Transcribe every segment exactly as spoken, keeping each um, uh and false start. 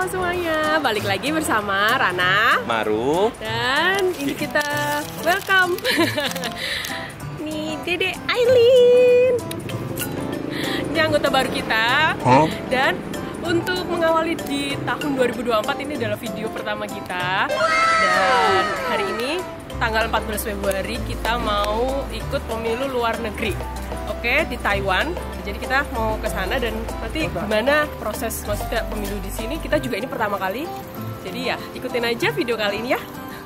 semuanya, balik lagi bersama Rana, Maru, dan ini kita welcome nih Dede Aileen. Ini anggota baru kita. Huh? Dan untuk mengawali di tahun dua ribu dua puluh empat, ini adalah video pertama kita. Dan hari ini tanggal empat belas Februari kita mau ikut pemilu luar negeri. Oke, di Taiwan. Jadi kita mau ke sana dan nanti gimana proses maksudnya pemilu di sini, kita juga ini pertama kali. Jadi ya, ikutin aja video kali ini ya.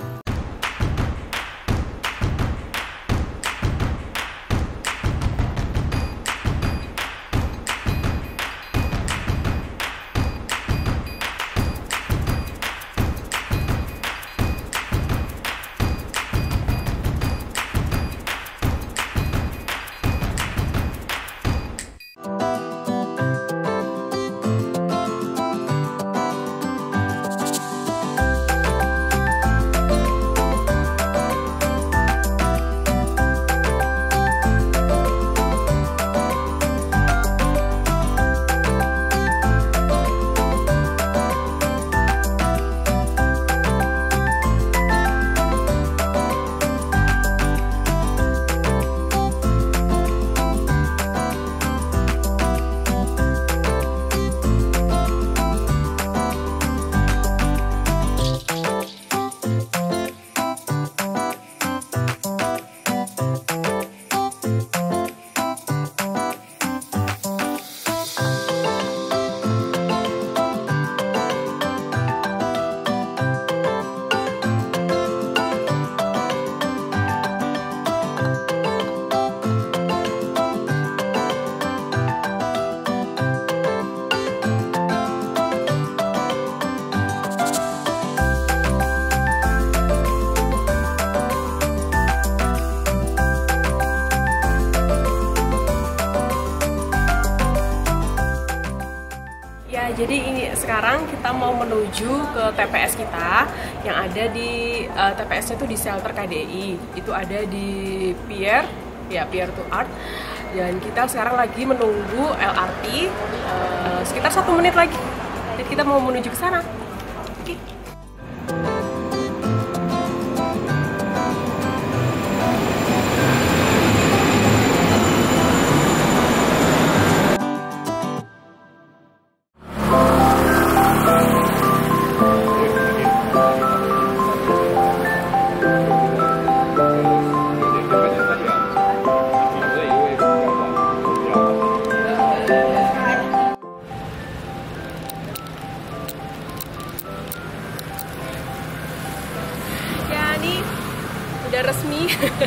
Jadi ini sekarang kita mau menuju ke T P S kita yang ada di uh, T P S-nya itu di shelter K D I. Itu ada di Pier, ya Pier to Art. Dan kita sekarang lagi menunggu L R T uh, sekitar satu menit lagi. Jadi kita mau menuju ke sana. Oke. Udah resmi.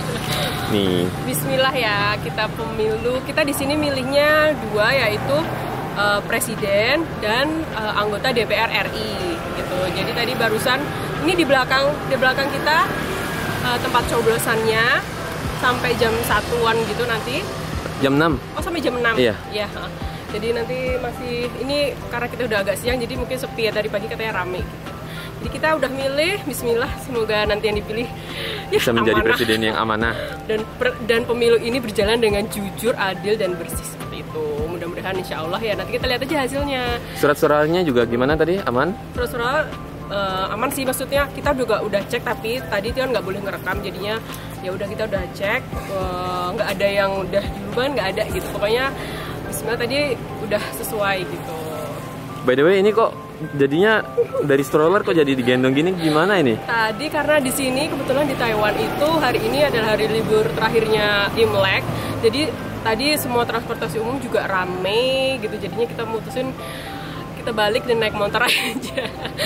Nih. Bismillah ya, kita pemilu. Kita di sini milihnya dua, yaitu uh, presiden dan uh, anggota D P R R I gitu. Jadi tadi barusan ini di belakang di belakang kita uh, tempat coblosannya sampai jam satuan gitu nanti. Jam enam. Oh, sampai jam enam. Iya. Iya. Jadi nanti masih ini karena kita udah agak siang, jadi mungkin sepi ya, dari pagi katanya rame gitu. Jadi kita udah milih, bismillah, semoga nanti yang dipilih ya, bisa menjadi amanah. Presiden yang amanah. Dan per, dan pemilu ini berjalan dengan jujur, adil, dan bersih seperti itu. Mudah-mudahan insya Allah ya, nanti kita lihat aja hasilnya. Surat-suratnya juga gimana tadi, aman? Surat-surat uh, aman sih, maksudnya kita juga udah cek, tapi tadi kan nggak boleh ngerekam, jadinya ya udah kita udah cek, nggak uh, ada yang udah duluan, nggak ada gitu. Pokoknya bismillah tadi udah sesuai gitu. By the way, ini kok jadinya dari stroller kok jadi digendong gini, gimana ini? Tadi karena di sini kebetulan di Taiwan itu hari ini adalah hari libur terakhirnya Imlek. Jadi tadi semua transportasi umum juga rame gitu. Jadinya kita mutusin kita balik dan naik motor aja.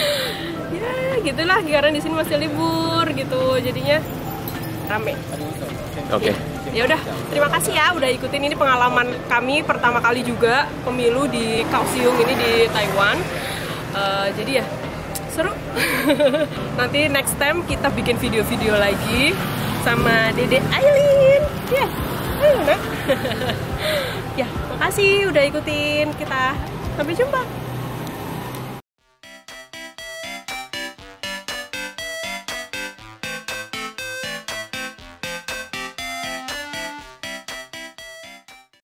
Ya, gitulah, karena di sini masih libur gitu. Jadinya rame. Oke. Okay. Ya udah, terima kasih ya udah ikutin ini pengalaman kami pertama kali juga pemilu di Kaohsiung ini di Taiwan. Uh, jadi ya seru. Nanti next time kita bikin video-video lagi sama Dede Aileen. Ya, ayo nak. Ya, makasih udah ikutin kita. Sampai jumpa.